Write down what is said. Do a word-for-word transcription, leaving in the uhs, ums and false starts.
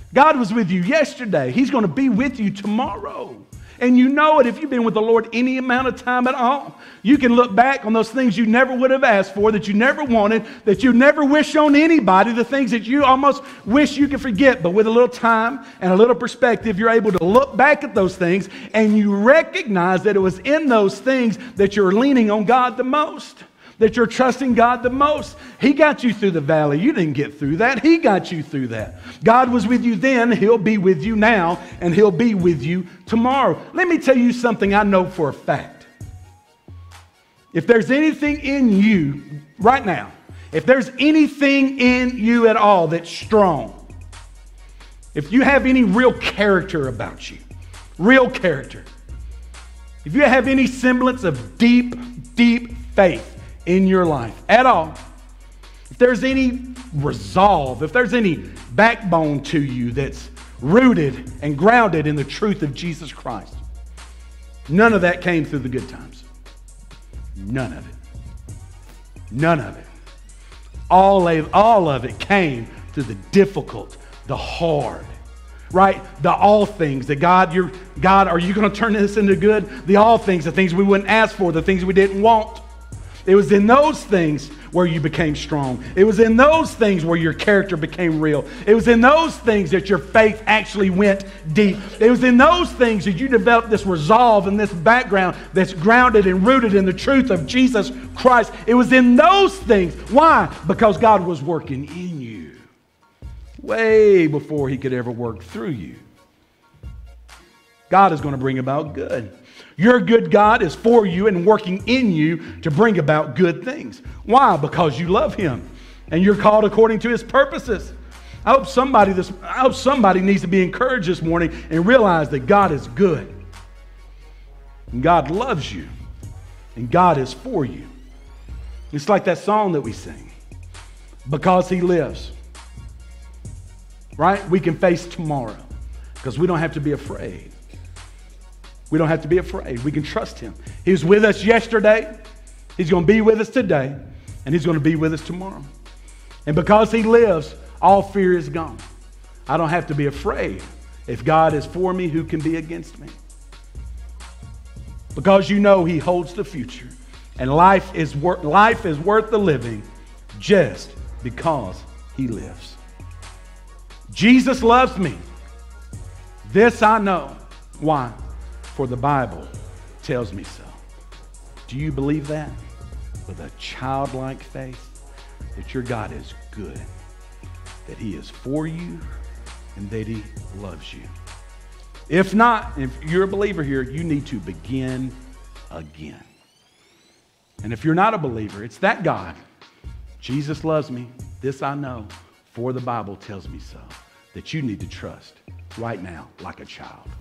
God was with you yesterday. He's going to be with you tomorrow. And you know it if you've been with the Lord any amount of time at all. You can look back on those things you never would have asked for, that you never wanted, that you never wished on anybody, the things that you almost wish you could forget. But with a little time and a little perspective, you're able to look back at those things and you recognize that it was in those things that you're leaning on God the most, that you're trusting God the most. He got you through the valley. You didn't get through that. He got you through that. God was with you then. He'll be with you now, and He'll be with you tomorrow. Let me tell you something I know for a fact. If there's anything in you right now, if there's anything in you at all that's strong, if you have any real character about you, real character, if you have any semblance of deep, deep faith in your life at all, if there's any resolve, if there's any backbone to you that's rooted and grounded in the truth of Jesus Christ, none of that came through the good times. None of it. None of it. All of, all of it came through the difficult, the hard, right? The all things that God, you're, God, are you going to turn this into good? The all things, the things we wouldn't ask for, the things we didn't want. It was in those things where you became strong. It was in those things where your character became real. It was in those things that your faith actually went deep. It was in those things that you developed this resolve and this background that's grounded and rooted in the truth of Jesus Christ. It was in those things. Why? Because God was working in you way before He could ever work through you. God is going to bring about good. Your good God is for you and working in you to bring about good things. Why? Because you love Him and you're called according to His purposes. I hope somebody this I hope somebody needs to be encouraged this morning and realize that God is good. And God loves you. And God is for you. It's like that song that we sing. Because He lives. Right? We can face tomorrow because we don't have to be afraid. We don't have to be afraid. We can trust Him. He was with us yesterday. He's going to be with us today. And He's going to be with us tomorrow. And because He lives, all fear is gone. I don't have to be afraid. If God is for me, who can be against me? Because you know He holds the future. And life is, wor- life is worth the living just because He lives. Jesus loves me. This I know. Why? For the Bible tells me so. Do you believe that? With a childlike faith, that your God is good, that He is for you, and that He loves you. If not, if you're a believer here, you need to begin again. And if you're not a believer, it's that God. Jesus loves me. This I know, for the Bible tells me so. That you need to trust right now like a child.